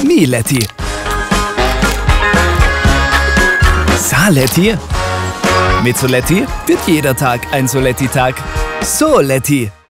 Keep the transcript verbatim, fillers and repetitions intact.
Mieletti. Saletti. Mit Soletti wird jeder Tag ein Soletti-Tag. Soletti.